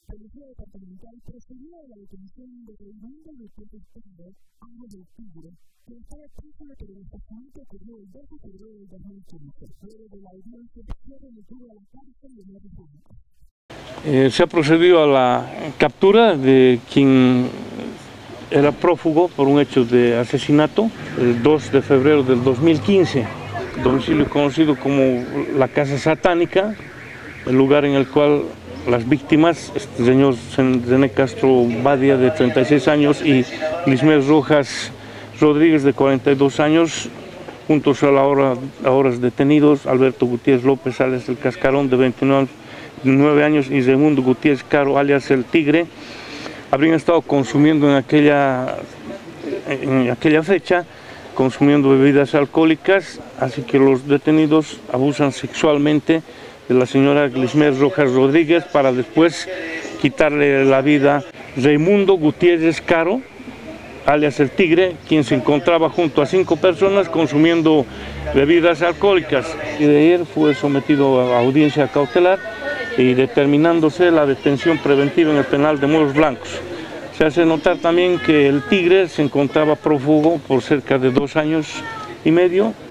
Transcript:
Policía Departamental procedió a la detención de Raimundo Gutiérrez Caro, alias El Tigre, quien estaba preso por el asesinato ocurrido el 2 de febrero del 2015. Luego de la audiencia, fue remitido a la cárcel de Nueva York. Se ha procedido a la captura de quien era prófugo por un hecho de asesinato el 2 de febrero del 2015, domicilio conocido como la Casa Satánica, el lugar en el cual las víctimas, este señor René Castro Badia, de 36 años, y Lismer Rojas Rodríguez, de 42 años, juntos a la horas detenidos, Alberto Gutiérrez López, alias El Cascarón, de 29 años, y Raimundo Gutiérrez Caro, alias El Tigre, habrían estado consumiendo en aquella fecha, consumiendo bebidas alcohólicas, así que los detenidos abusan sexualmente de la señora Lismer Rojas Rodríguez para después quitarle la vida a Raimundo Gutiérrez Caro, alias El Tigre, quien se encontraba junto a 5 personas consumiendo bebidas alcohólicas, y de ayer fue sometido a audiencia cautelar y determinándose la detención preventiva en el penal de Moros Blancos. Se hace notar también que El Tigre se encontraba prófugo por cerca de 2 años y medio,